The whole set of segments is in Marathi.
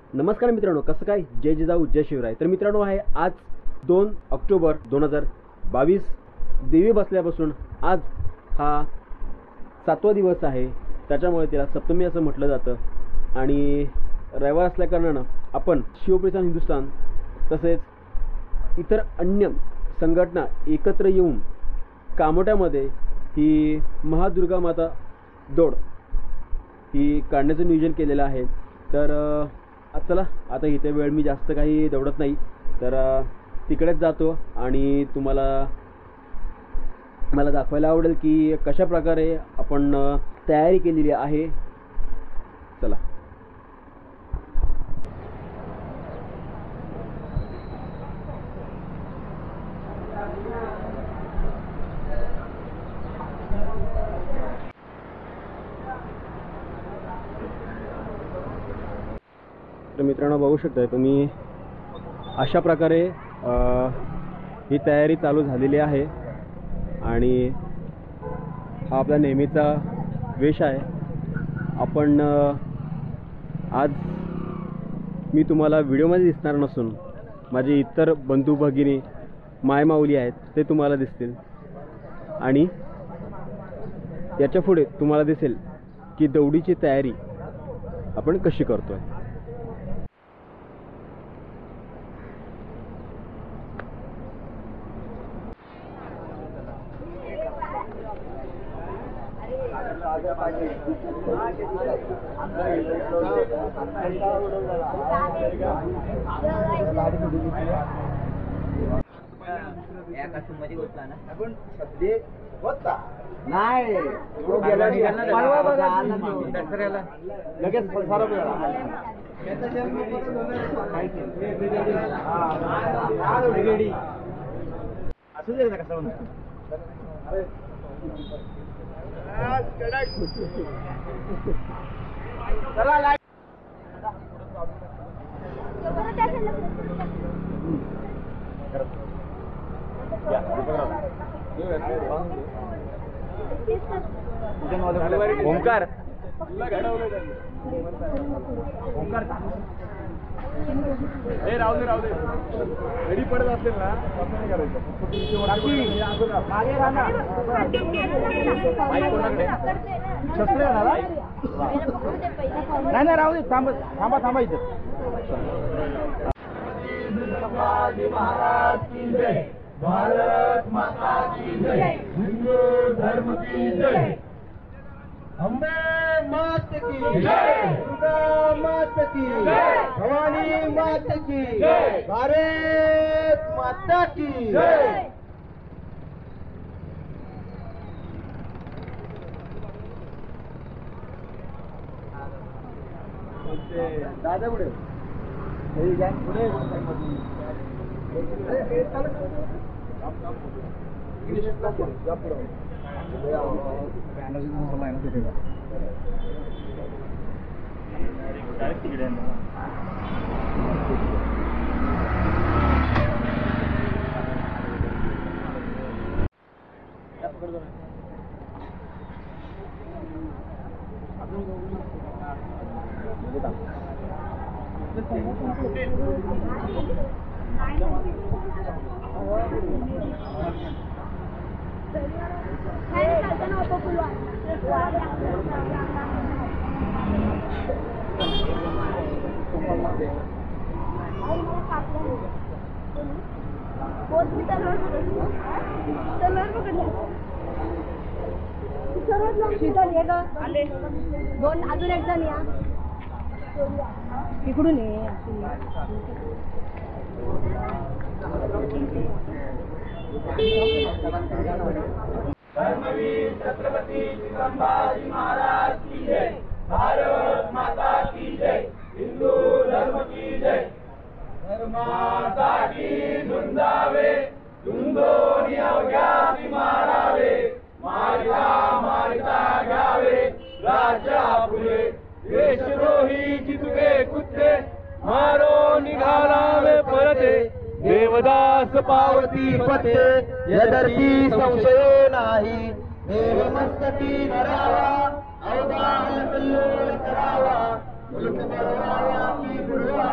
नमस्कार मित्रांनो, कसं काय? जय जिजाऊ जय शिवराय. तर मित्रांनो, आहे आज 2 ऑक्टोबर 2022. देवी बसल्यापासून आज हा 7वा दिवस आहे. त्याच्यामुळे त्याला सप्तमी असं म्हटलं जातं. आणि रविवार असल्याकारणानं आपण शिवप्रधान हिंदुस्थान तसेच इतर अन्य संघटना एकत्र येऊन कामोट्यामध्ये ही महादुर्गा माता दौड ही काढण्याचं नियोजन केलेलं आहे. तर चला, आता इथे वेळ मी जास्त काही दौडत नाही, तर तिकडेच जातो आणि मला दाखवायला आवडेल की कशा प्रकारे आपण तयारी केलेली आहे. चला. तर मित्रांनो, बघू शकताय तुम्ही, अशा प्रकारे ही तयारी चालू झालेली आहे. आणि हा आपला नेहमीचा वेश आहे. आपण आज मी तुम्हाला व्हिडिओमध्ये दिसणार नसून माझे इतर बंधू भगिनी मायमाऊली आहेत ते तुम्हाला दिसतील. आणि याच्या पुढे तुम्हाला दिसेल की दौडीची तयारी आपण कशी करतोय. ओंकार राहू दे रेडी पडत असेल ना, नाही राहू दे, थांबा इथं. महाराज की जय, भारत माता की जय, हिंदू धर्म की जय, अम्बे मात की जय, दुर्गा मात की जय, भवानी मात की जय, भारत माता की जय. दादा पुढे दोन अजून एक जण या इकडून ये. धर्मवीर छत्रपती संभाजी महाराज की जय, भारत माता की जय, हिंदू धर्म की जय. धर्मासाठी झुंजावे, झुंजोनी अवघ्यासी मारावे, मारिता घ्यावे राजा फुले, देशद्रोही जितके कुत्ते मारो निघालावे परते, देवदास पावती पते यदर्थी संशय नाही, देव मस्तकी धरावा, अवधान कल्लोळ करावा, मुलुक बळवावा की बुडवा,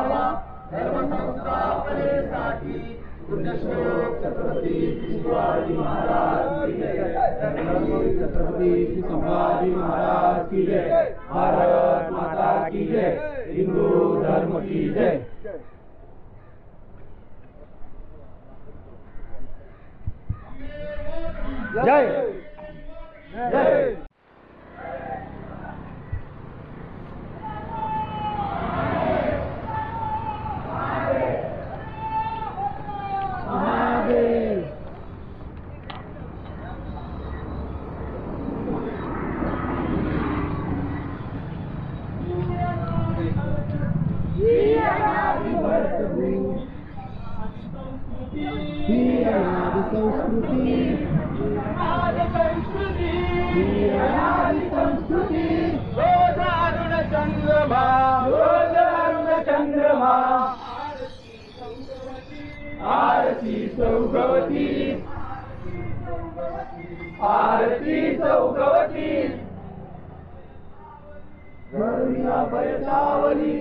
छत्रपती शिवाजी महाराज की जय. छत्रपती संभाजी महाराज की जय. भारत माता की जय. हिंदू धर्म की जय. जय जय. महादेव. ही अनादि संस्कृती. रोज अरुण चंद्रमा. रोज अरुण चंद्रमा. आरती सौगवती. आरती सौगवती. करुणा पैसावली.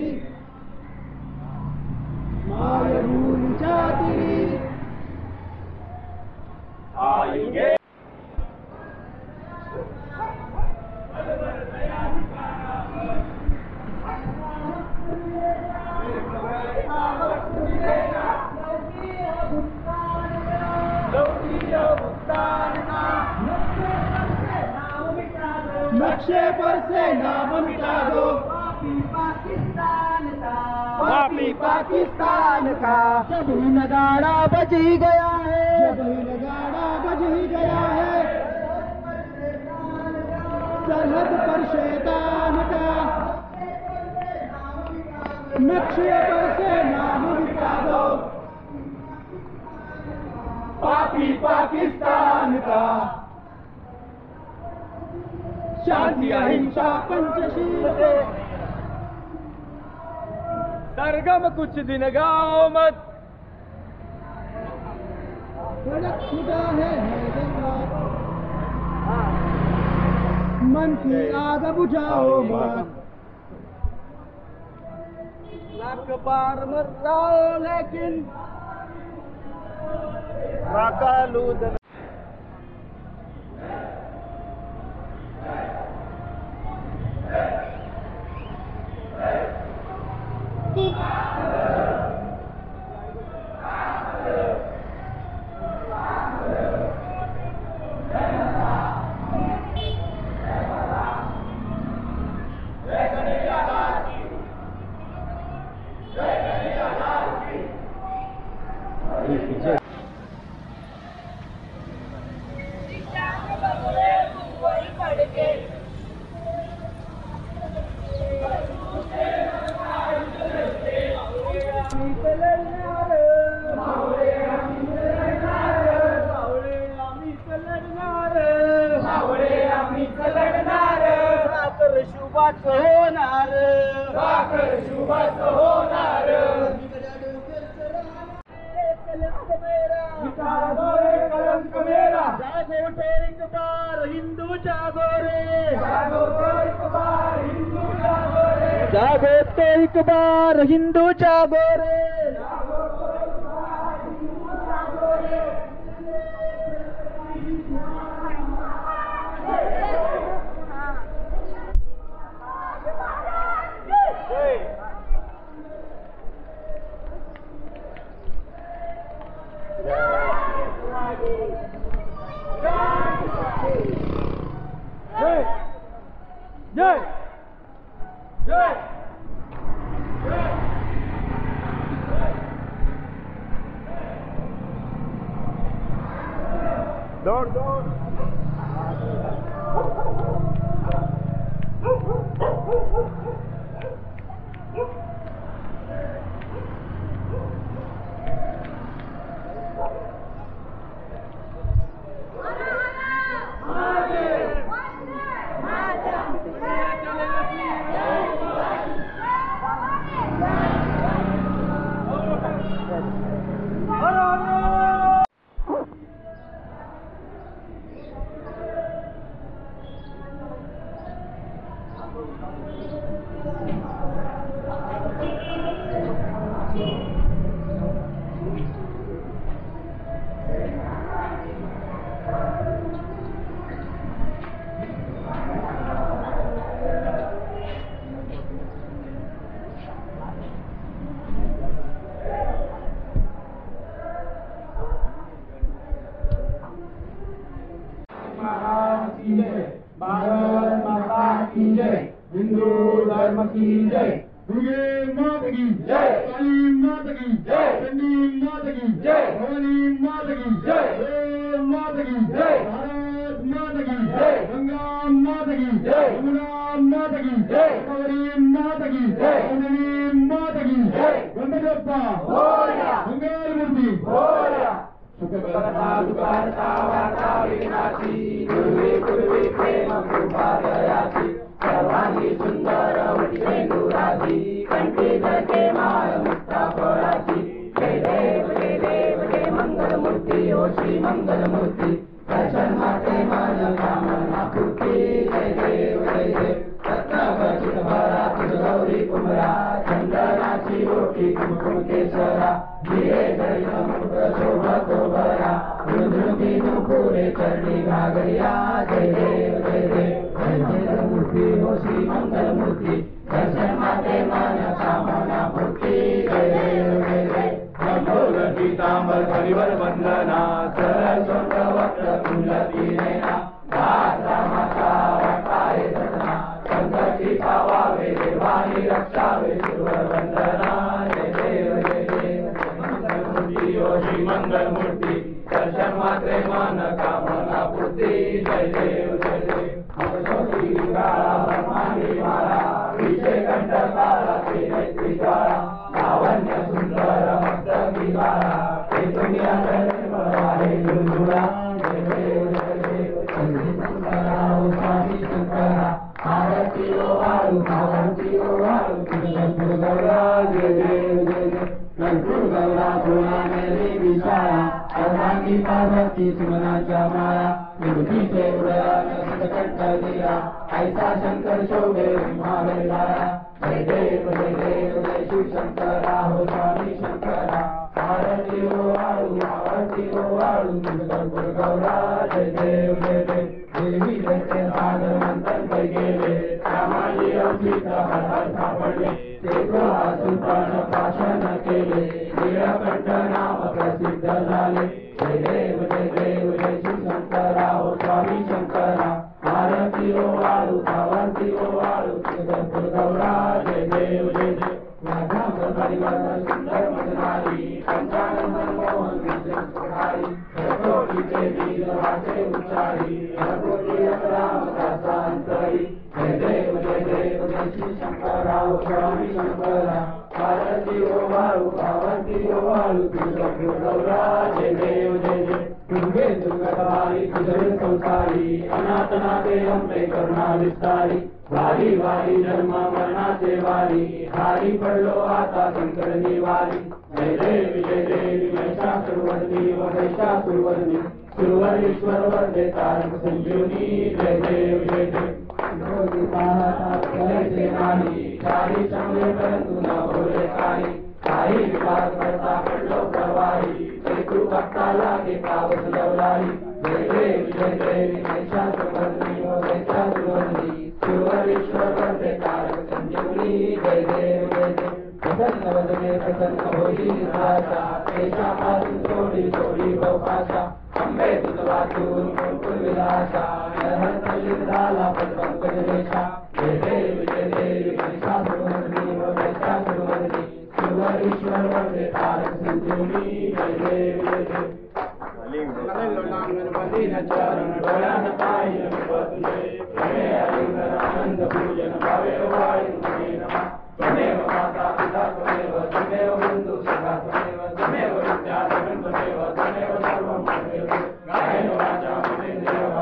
मायरूच्या तिरी. आयुगे नक्शे पर से नाम मिटा दो. पापी पाकिस्तान का. जब नगाड़ा बज ही गया है. जब नगाड़ा बज ही गया है. सरहद पर शैतान का. नक्शे पर से नाम मिटा दो. पापी पाकिस्तान का. शांति अहिंसा पंचशील से. सरगम कुछ दिन गाओ मत. खुदा है मन की आग बुझाओ मत. लाख बार मर जाओ लेकिन राकालूद. शुभाच होणार. शुभाच होणार. कलंक मेरा. जागो तो एक बार हिंदू जागो रे. जागो तो एक बार हिंदू जागो रे. जागो तो एक बार हिंदू जागो रे. जागो तो एक बार हिंदू जागो रे. जय जय दौड़ दौड़. जय, हिंदू धर्म की जय, दुर्गे मात की जय, काली मात की जय, चंडी मात की जय, भवानी मात की जय, जय मात की जय, भारत मात की जय, गंगा मात की जय, यमुना मात की जय, गौरी मात की जय, अंजनी मात की जय, गणपती बाप्पा मोरया, मंगलमूर्ती मोरया. सुखकर्ता दुःखहर्ता वार्ता विघ्नाची, पूर्वी पूर्वी प्रेम कृपा दयाची, सर्वांगी सुंदर वटशेंदुराची, कंठी धरते माळ मुक्ता फळाची. जय देव जय देव जय मंगलमूर्ती ओ श्री मंगलमूर्ती, दर्शन माते मन कामना पूर्ती. जय देव जय देव रत्नाखचित भरा तुझ गौरी कुमरा, चंदनाची ओटी कुमकुम केसरा, हिरे जडित मुकुट शोभतो भरा, झुणझुणती नुपुरे चरणी घागरिया. जय देव जय देव जय मंगलमूर्ती ओ श्री मंगलमूर्ती, दर्शन माते मन कामना पूर्ती. जय देव जय देव लंबोदर पीतांबर परिवर वंदना, सरस्वत वक्र कुंडली नयना, दासा माता वाटाये सदना, संकटी पावावे देवानी रक्षावे सुरवर वंदना. जय देव जय देव मंगलमूर्ती ओ श्री मंगलमूर्ती, दर्शन मात्रे मन कामना पूर्ती. जय देव जय देव ब्रह्मांडी माला, विषय कंठकाला त्रिनेत्री ज्वाला, लावण्य सुंदर मस्तकी बाळा, हे दुनिया आहे झुळझुळा. जय देव जय देव शंकरा ओ स्वामी शंकरा, आरती ओ वाळू आरती ओ वाळू तुझं गौरा. जय देव जय देव नंदूर गौरा भोळा मेरी विशाळा, सर्वांगी पार्वती सुमनाच्या माळा, विभूतीचे उदयान सुतकंठ दिला, ऐसा शंकर शोभे हिमालया. जय देव जय देव जय शिव शंकरा हो स्वामी शंकरा, आरती ओ वाळू तुझं गौरा. जय देव जय देव देवी दैत्य सागर मंथन पै गेले, रामाजी अवचित हर सापडले, ते सुल्तान भाषण केले, नीलकंठ नाव प्रसिद्ध झाले. जय देव जय शिव शंकरा हो स्वामी शंकरा, आरती ओ वाळू तुझं गौरा. जय देव जय देव नागांबर परिवार सुंदर मजनारी, पंचानंद मोहन विजयधारी, कोटीचे वीर वाचे उच्चारी, कोटी राम दासा अंतरी. जय देव जय शिव शंकरा हो स्वामी शंकरा, आरती ओ वाळू तुझं गौरा. जय देव जय देव दुर्गे दुर्गतवारी तुझे संसारी, अनाथनाथे अंबे करुणा विस्तारी, वारी वारी जन्म मरणाचे वारी, हारी पडलो आता शंकर निवारी. जय देव महिषासुरवर्णी व महिषासुरवर्णी, सुरवरीश्वर वरदे तारक संजीवनी. जय देव करायचे नाही, काही चांगले परंतु न बोले काही, काही विवाद करता पडलो प्रवाही, तू भक्ता लागे पावस लवलाही. जय देव महिषासुरवर्णी व महिषासुरवर्णी, सुरवरीश्वर वरदे तारक संजीवनी. जय देव प्रसन्न वदने प्रसन्न होई निराशा, देशापासून सोडी बहुभाषा, अंबे तुझ वाचून कुलकुल विलासा, नरहर झाला पद्मपद रेषा. जय देव महिषासुरवर्णी व महिषासुरवर्णी, सुरवरीश्वर वरदे तारक संजीवनी. जय देव चरण डोळ्यान पाहिलं तुझे, आनंद पूजन भावे वाळी त्वमेव माता पिता त्वमेव बंधु सखा त्वमेव विद्या त्वमेव सर्वं त्वमेव, कायेन वाचा मनेन्द्रिय वा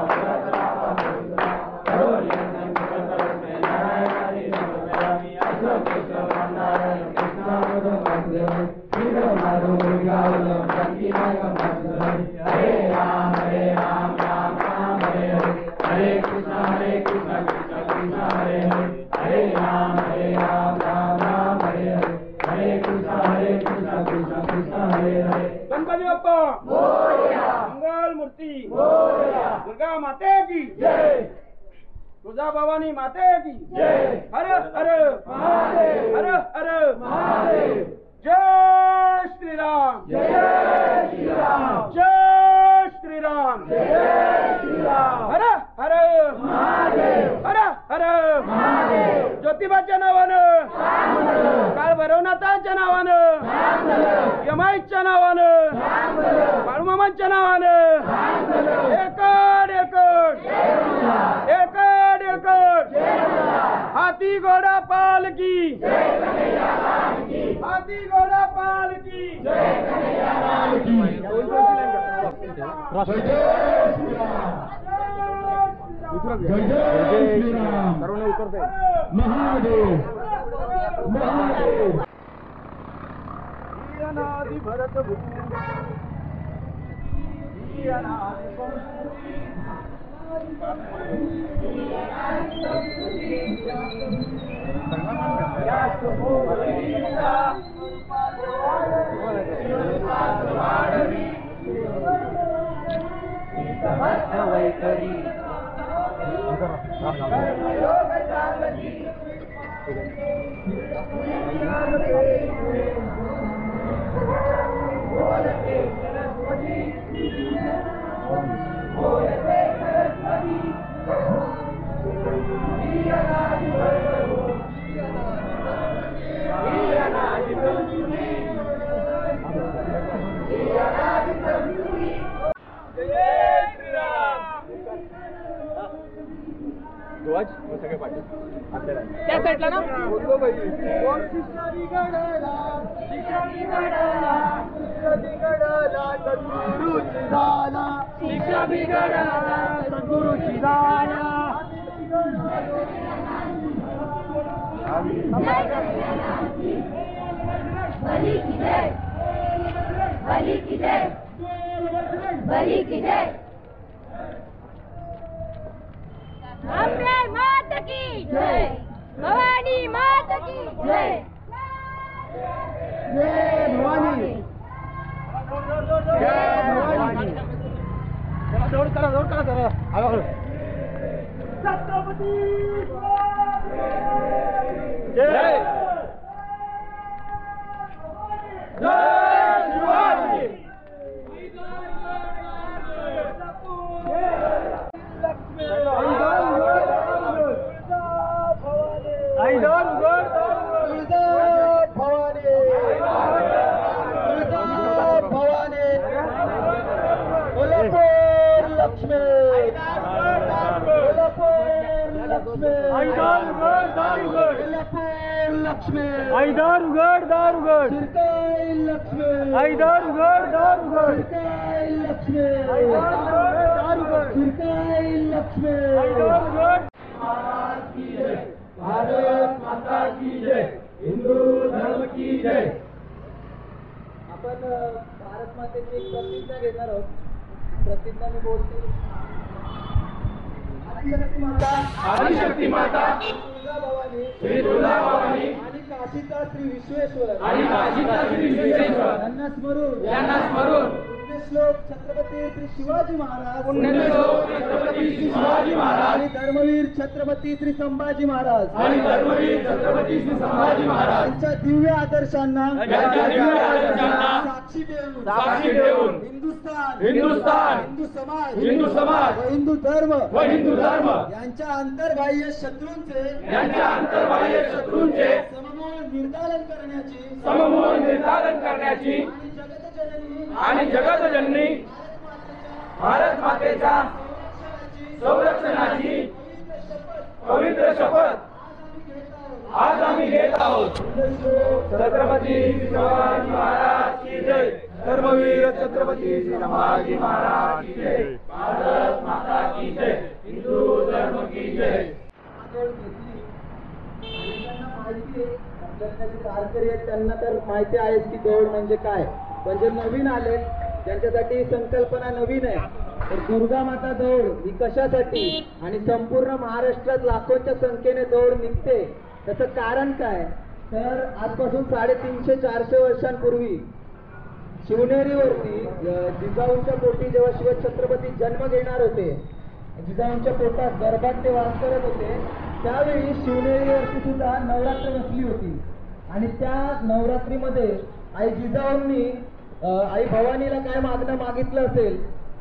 करोमि तस्मै नारायणाय नमः. नारायण कृष्णावद वासुदेव श्रीराम गावलं संकीर्तन. हरे राम राम राम हरे हरे, हरे कृष्ण कृष्ण कृष्ण हरे हरे, हरे राम राम राम हरे हरे, हरे कृष्ण कृष्ण कृष्ण हरे हरे. गणपती बाप्पा मोरया, मंगल मूर्ती मोरया, दुर्गा माते की जय, तुळजा भवानी माते की जय, हर हर महादेव, हर हर महादेव. जय श्रीराम जय श्रीराम, जय श्रीराम जय श्रीराम. हर हर महादेव, हर हर महादेव. ज्योतिबाच्या नावानं, काळ भैरवनाथांच्या नावानं, यमाईच्या नावानं, बाळूमामांच्या नावानं, एकड एकड एकड एकड हाती घोडा पालकी, हाती घोडा पालकी. जय श्रीराम. महादेव महादेव. अनादि भरत सगळे पाठी त्या साईडला ना बोललो पाहिजे. शिक्षा बिघडला सद्गुरूची झाला. बली की जय, बली की जय, बली की जय. अम्बे मात की जय, भवानी मात की जय. जय भवानी, जय भवानी. चला जोड करा जरा. छत्रपती जय. जय शिवाजी. ऐदार उघड भवानी, भवानी कोल्हापूर लक्ष्मी, ऐदार उघड दार उघड, कोल्हापूर लक्ष्मी, ऐदार उघड दार उघड, शिरकाई लक्ष्मी, ऐदार उघड दार उघड, शिरकाई लक्ष्मी, दार उघड, शिरकाई लक्ष्मी. ऐदार उघड. भारत माता की जय. हिंदू धर्म की जय. आपण भारत मातेची एक प्रतिज्ञा घेणार आहोत. प्रतिज्ञा मी बोलतो. आदिशक्ती माता, आदिशक्ती माता, तुळजा भवानी, श्री तुळजा भवानी आणि काशीचा श्री विश्वेश्वर आणि काशीचा श्री विश्वेश्वर यांना स्मरून यांना स्मरून पुण्यश्लोक छत्रपती श्री शिवाजी महाराज, पुण्यश्लोक छत्रपती श्री शिवाजी महाराज आणि धर्मवीर छत्रपती श्री संभाजी महाराज आणि धर्मवीर छत्रपती श्री संभाजी महाराज यांच्या दिव्य आदर्शांना यांच्या दिव्य आदर्शांना साक्षी ठेवून हिंदुस्थान, हिंदू समाज व हिंदू धर्म व हिंदू धर्म यांच्या अंतर्बाह्य शत्रूंचे यांच्या अंतर्बाह्य शत्रूंचे सममूळ निर्दालन करण्याची सममूळ निर्धारण करण्याची आणि जगतजननी आणि जगतजननी भारत मातेच्या संरक्षणाची पवित्र शपथ आज आम्ही घेत आहोत. छत्रपती शिवाजी महाराज की जय. धर्मवीर छत्रपती संभाजी महाराज की जय. भारत माता की जय. हिंदू धर्म की जय. त्यांना तर माहिती आहे की दौड म्हणजे काय, पण जे नवीन आले त्यांच्यासाठी ही संकल्पना नवीन आहे. तर दुर्गा माता दौड ही कशासाठी आणि संपूर्ण महाराष्ट्रात लाखोंच्या संख्येने दौड निघते, त्याचं कारण काय? तर आजपासून 350-400 वर्षांपूर्वी शिवनेरीवरती जिजाऊंच्या पोटी जेव्हा शिवछत्रपती जन्म घेणार होते, जिजाऊंच्या पोटात गर्भात ते वास करत होते, त्यावेळी शिवनेरीवरती सुद्धा नवरात्र बसली होती. आणि त्या नवरात्रीमध्ये आई जिजाऊंनी आई भवानीला काय मागणं मागितलं असेल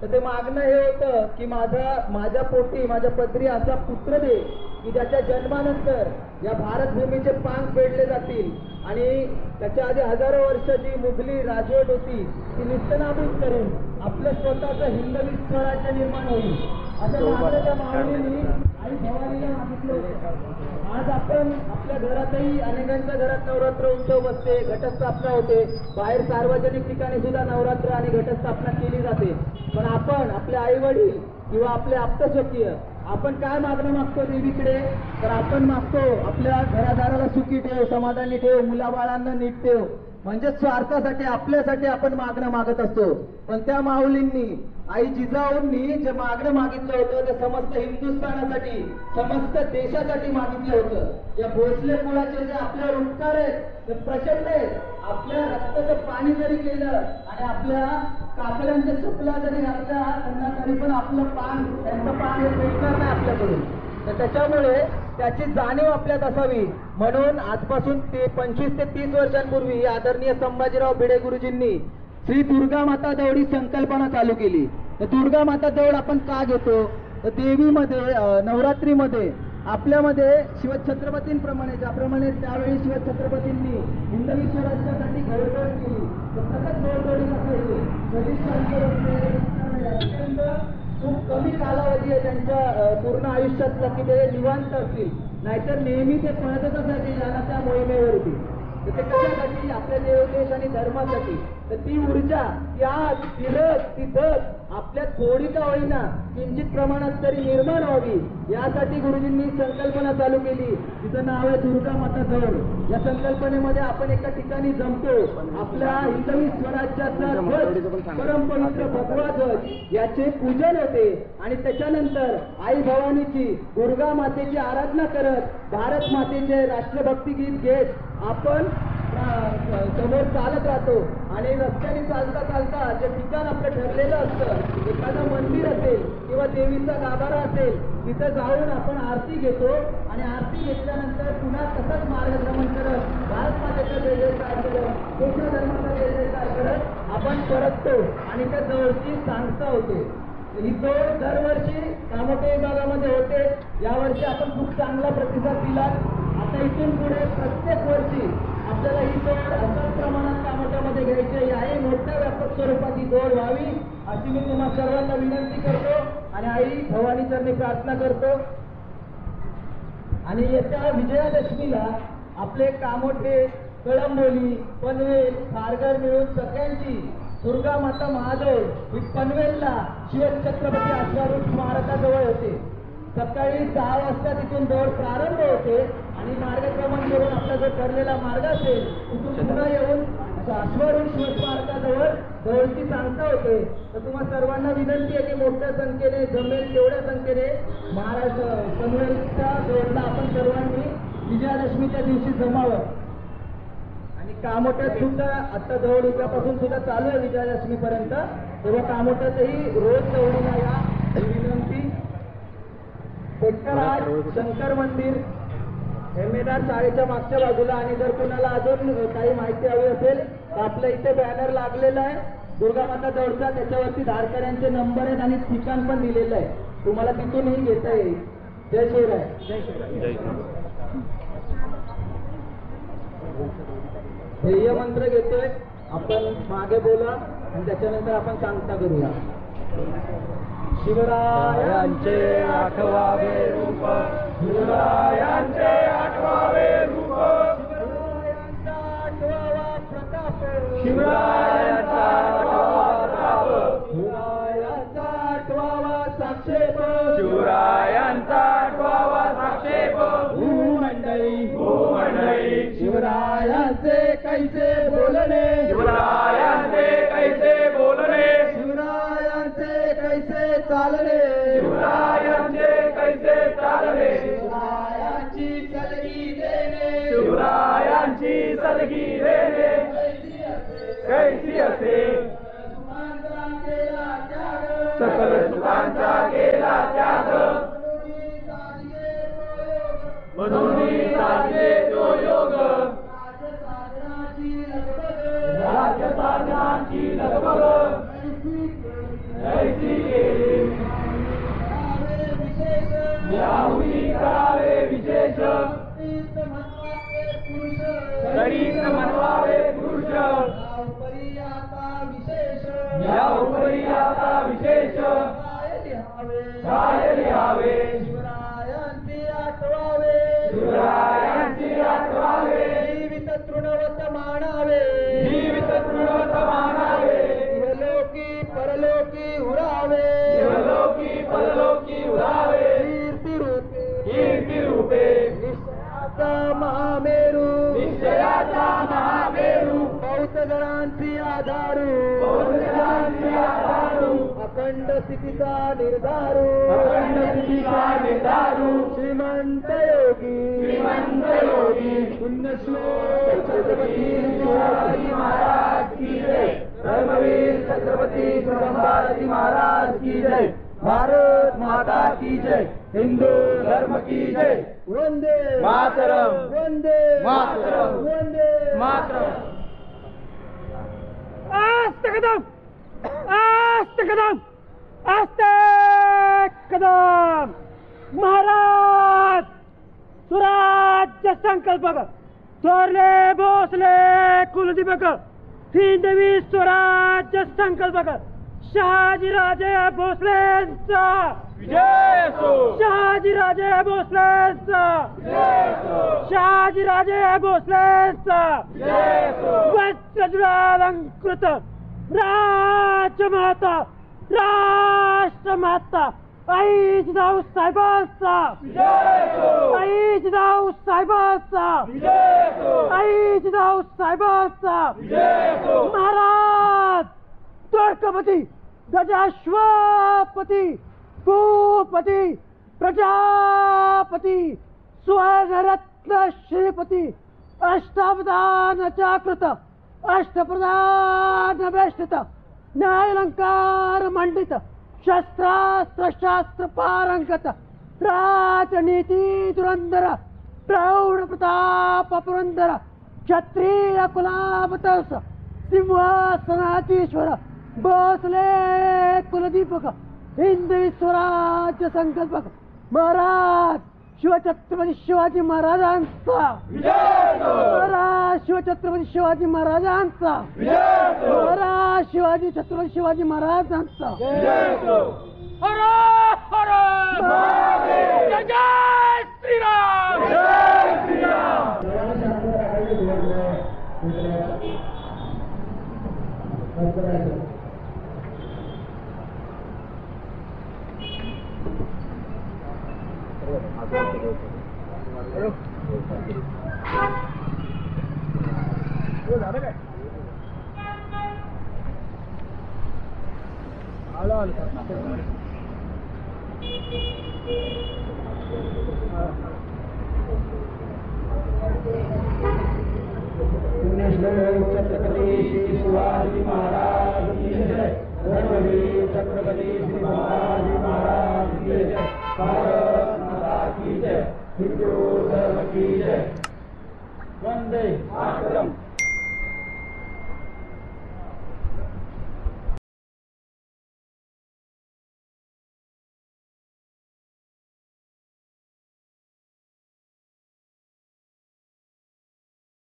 तर ते मागणं हे होतं की माझ्या पोटी माझ्या पदरी असा पुत्र दे की ज्याच्या जन्मानंतर या भारतभूमीचे पांग फेडले जातील आणि त्याच्या आधी हजारो वर्षाची मुघली राजवट होती ती निस्तनाबूत करून आपलं स्वतःचं हिंदवी स्वराज्य निर्माण होईल असं मागणं त्या माऊलींनी आई भवानीला मागितलं होतं. आज आपण आपल्या घरातही अनेकांच्या घरात नवरात्र उत्सव बसते, घटस्थापना होते, बाहेर सार्वजनिक ठिकाणी सुद्धा नवरात्र आणि घटस्थापना केली जाते. पण आपण आपले आई वडील किंवा आपले आप्तस्वकीय आपण काय मागणं मागतो देवीकडे? तर आपण मागतो आपल्या घरादाराला सुखी ठेव, समाधानी ठेव, मुलाबाळांना नीट ठेव. म्हणजे स्वार्थासाठी आपल्यासाठी आपण मागणं मागत असतो. पण त्या माऊलींनी आई जिजाऊंनी जे मागणं मागितलं होतं ते समस्त हिंदुस्थानासाठी समस्त देशासाठी मागितलं होतं. या भोसले कुळाचे जे आपल्यावर उपकार आहेत ते प्रचंड आहेत. आपल्या रक्ताचं पाणी जरी केलं आणि आपल्या काकड्यांच्या चपला जरी घातल्या त्यांना तरी पण आपलं पान त्यांचं पान हे भेटणार नाही आपल्याकडून. तर त्याच्यामुळे त्याची जाणीव आपल्यात असावी म्हणून आजपासून 25 ते 30 वर्षांपूर्वी आदरणीय संभाजीराव भिडे गुरुजींनी श्री दुर्गा माता दौड ही संकल्पना चालू केली. तर दुर्गा माता दौड आपण का घेतो? तर देवीमध्ये नवरात्रीमध्ये आपल्यामध्ये शिवछत्रपतींप्रमाणे ज्याप्रमाणे त्यावेळी शिवछत्रपतींनी हिंदवी स्वराज्यासाठी घोडदौड केली तर सतत घोडदौडी असायची. कधी खूप कमी कालावधी आहे त्यांच्या पूर्ण आयुष्यातला की ते निवांत असतील, नाहीतर नेहमी ते पळतच असायचे ज्यांना त्या मोहिमेवरती. तर ते कशासाठी? आपल्या देश आणि धर्मासाठी. तर ती ऊर्जा, ती आग, ती रग, ती धग आपल्यात थोडी का होईना किंचित प्रमाणात तरी निर्माण व्हावी यासाठी गुरुजींनी संकल्पना चालू केली. तिचं नाव आहे दुर्गा माता दौड. या संकल्पनेमध्ये आपण एका ठिकाणी जमतो, आपल्या हिंदवी स्वराज्याचा ध्वज, परमपवित्र भगवा ध्वज याचे पूजन होते आणि त्याच्यानंतर आई भवानीची दुर्गा मातेची आराधना करत भारत मातेचे राष्ट्रभक्ती गीत घेत आपण समोर चालत राहतो. आणि रस्त्याने चालता चालता जे ठिकाण आपलं ठरलेलं असतं, एखादं मंदिर असेल किंवा देवीचा गाभारा असेल, तिथं जाऊन आपण आरती घेतो आणि आरती घेतल्यानंतर पुन्हा तसंच मार्गक्रमण करत भारत मातेचा जय जयकार करत कृष्ण धर्माचा जय जयकार करत आपण परततो आणि त्या जवळची सांगता होते. ही दौड दरवर्षी कामोठे विभागामध्ये होते. यावर्षी आपण खूप चांगला प्रतिसाद दिला. आता इथून पुढे प्रत्येक वर्षी आपल्याला ही दौड अशाच प्रमाणात कामोठ्यामध्ये घ्यायची आहे. मोठ्या व्यापक स्वरूपात ही दौड व्हावी अशी मी तुम्हा सर्वांना विनंती करतो आणि आई भवानी चरणी प्रार्थना करतो. आणि येत्या विजयादशमीला आपले कामोठे, कळंबोली, पनवेल, खारघर मिळून सगळ्यांची दुर्गा माता महादौड ही पनवेलला शिवछत्रपती अश्वारूढ स्मारकाजवळ होते. सकाळी 6 वाजता तिथून दौड प्रारंभ होते आणि मार्गक्रमण करून आपला जो ठरलेला मार्ग असेल तिथून पुन्हा येऊन अश्वारूढ शिवस्मारकाजवळ दौडची सांगता होते. तर तुम्हा सर्वांना विनंती आहे की मोठ्या संख्येने जमेल तेवढ्या संख्येने महाराष्ट्र पनवेलच्या दौडला आपण सर्वांनी विजयादशमीच्या दिवशी जमावं. आणि कामोट्यात सुद्धा आता दौड उद्यापासून सुद्धा चालू आहे विजयादशमी पर्यंत, तेव्हा कामोट्यातही रोज दौडीला या ही विनंती. पेटकरहाट शंकर मंदिर एमेदार शाळेच्या मागच्या बाजूला. आणि जर कुणाला अजून काही माहिती हवी असेल तर आपल्या इथे बॅनर लागलेला आहे दुर्गा माता दौडचा, त्याच्यावरती धारकऱ्यांचे नंबर आहेत आणि ठिकाण पण दिलेलं आहे, तुम्हाला तिथूनही घेता येईल. जय शिवराय. जय शिवराय. ध्येय मंत्र घेतोय आपण, मागे बोला आणि त्याच्यानंतर आपण सांगता करूया. शिवरायांचे 8वावे रूप, शिवरायांचे 8वावे रूप, शिवरायांचा 8वा प्रताप, शिवरायांचा 8वा प्रताप, शिवरायांचा 8वा साक्षेप, शिवरायांचा 8वा साक्षेप. भूमंडळी भूमंडळी शिवरायांचे कैसे बोलणे, शिवरायांचे कैसे बोलणे, शिवरायांचे कैसे चालणे, शिवरायांचे कैसे चालणे, शिवरायांची सलगी देणे, शिवरायांची सलगी देणे कैसी असे. सकल सुखांचा केला त्याग, म्हणून साधले तो योग, राज्य साधनाची लगबग ऐसी तरीत म्हणवावे पुरुष तरीत म्हणवावे पुरुष याउपरी आता विशेष या उपरी आता विशेष काय लिहावे शिवरायांची आठवावे जीवित तृणवत मानावे इहलोकी परलोकी उरावे कीर्ती रूपे निश्चयाचा महामेरू बौद्ध जणांची आधारू अखंड स्थितीचा निर्धारू श्रीमंत योगी पुण्यश्लोक छत्रपती शिवाजी महाराज की जय धर्मवीर छत्रपती संभाजी महाराज की जय भारत माता की जय हिंदू धर्म की जय वंदे मातरम वंदे मातरम वंदे मातरम आस्ते कदम महाराज सुराज्य संकल्पक थोरले भोसले कुलदीपक हिंदवी स्वराज्य संकल्पक शहाजीराजे भोसलेंचा विजय असो शहाजीराजे भोसलेंचा शहाजीराजे भोसलेंचा वस्त्रजुरालंकृत राजमाता राष्ट्रमाता आई जिजाऊ साहेबांचा आई जिजाऊ साहेबांचा आई जिजाऊ साहेबांचा महाराज द्वारकापती गजाश्वपती भूपती प्रजापती स्वर्णरत्न श्रीपती अष्टावधान चाकृत अष्टप्रधान वेष्टित न्यायालंकार मंडित शस्त्रास्त्र शास्त्र पारंगत राजनीती धुरंधर प्रौढ प्रताप पुरंदर क्षत्रिय कुलावतंस सिंहासनाधीश्वर भोसले कुलदीपक हिंदवी स्वराज्य संकल्पक महाराज शिवछत्रपती शिवाजी महाराजांचा महाराज शिवछत्रपती शिवाजी महाराजांचा महाराज शिवाजी छत्रपती शिवाजी महाराजांचा हर हर महादेव जय श्रीराम छत्रपती शिवाजी महाराज की जय धर्मवीर छत्रपती शिवाजी महाराज की जय भारत माता की जय हिंदू धर्म की जय वंदे मातरम।